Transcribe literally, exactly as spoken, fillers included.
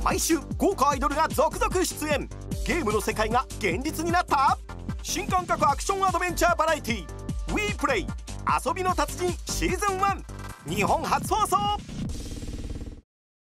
毎週豪華アイドルが続々出演。ゲームの世界が現実になった新感覚アクションアドベンチャーバラエティー WePlay 遊びの達人シーズンワン、日本初放送。